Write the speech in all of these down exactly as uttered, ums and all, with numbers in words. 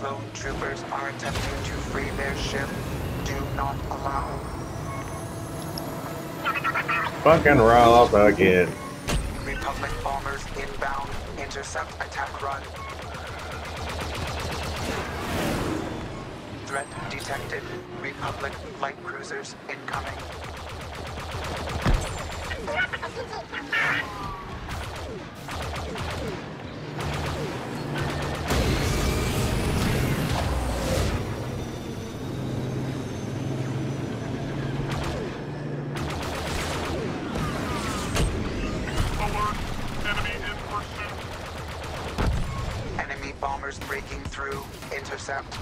Clone troopers are attempting to free their ship. Do not allow. Fucking roll up again. Republic bombers inbound. Intercept attack run. Threat detected. Republic light cruisers incoming. Alert! Enemy in pursuit. Enemy bombers breaking through. Intercept.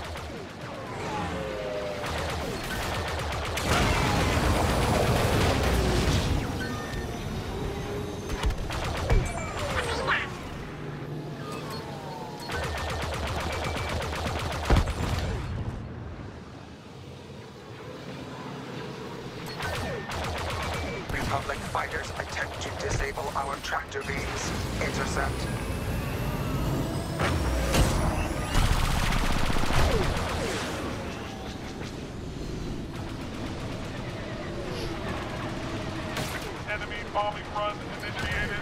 Republic fighters attempt to disable our tractor beams. Intercept. Enemy bombing run initiated.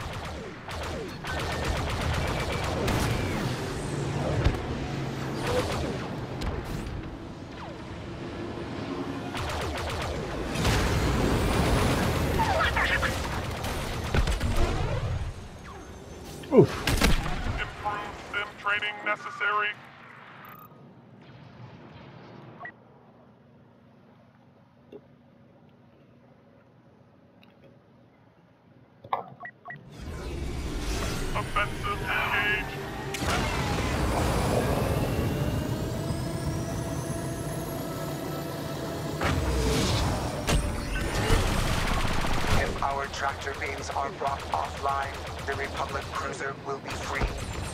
Oof. Improved sim training necessary. Offensive engaged. If our tractor beams are brought offline, the Republic cruiser will be free.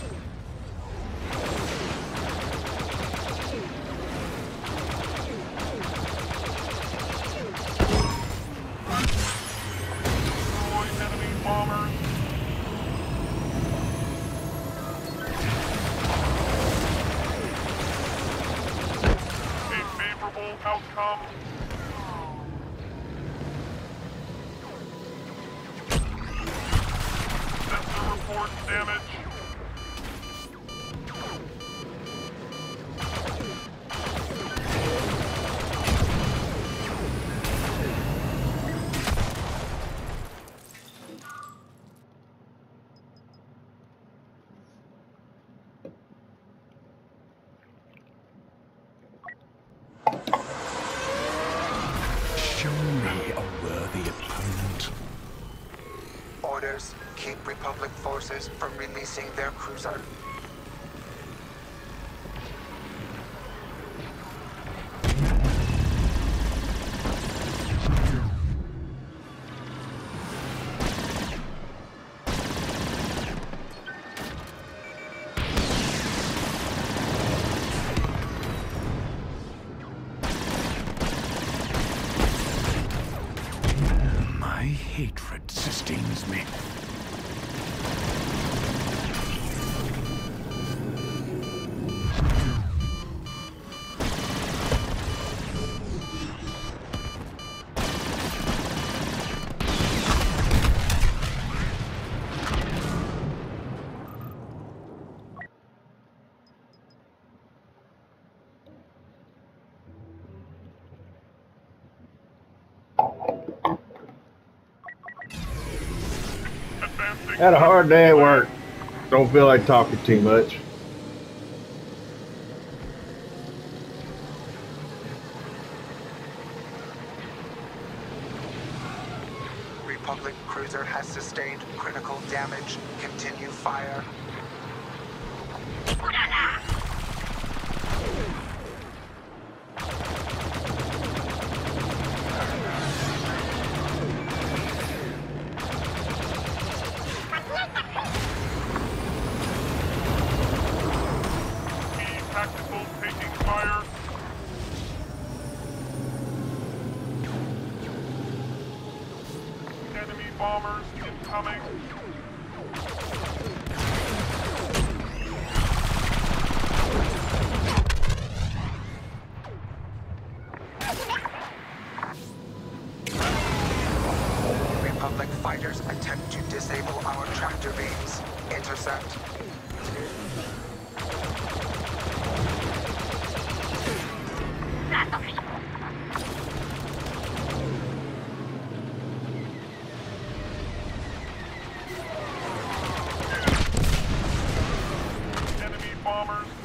Destroy enemy bombers. A favorable outcome. Sensor report damage. Show me a worthy opponent. Orders: keep Republic forces from releasing their cruiser. My hatred sustains me. Advancing. Had a hard day at work. Don't feel like talking too much. Republic cruiser has sustained critical damage. Continue fire. Key tactical taking fire. Enemy bombers incoming.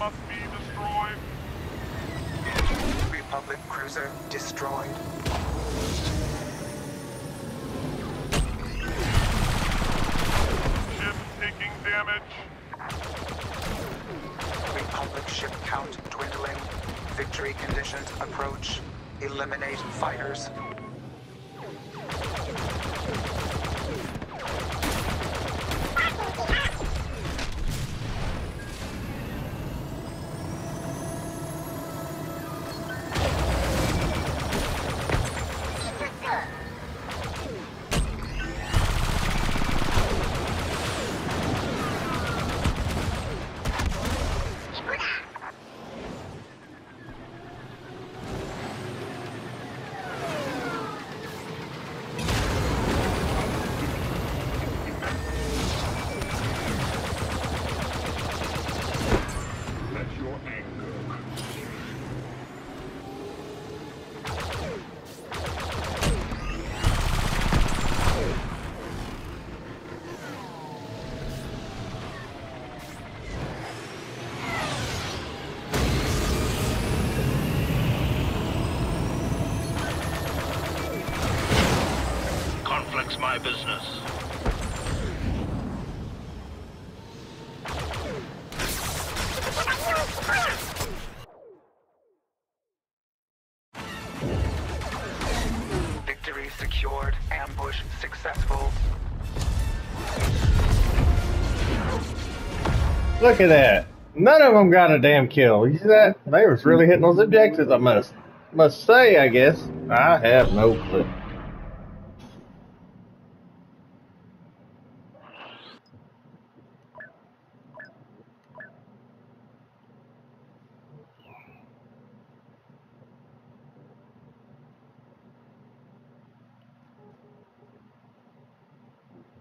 must be destroyed. Republic cruiser destroyed. Ship taking damage. Republic ship count dwindling. Victory conditions approach. Eliminate fighters. Let your anger Conflict's my business. Victory secured. Ambush successful. Look at that. None of them got a damn kill. You see that? They was really hitting those objectives, I must must say, I guess. I have no clue.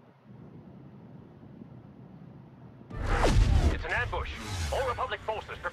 It's an ambush. All Republic forces prepare.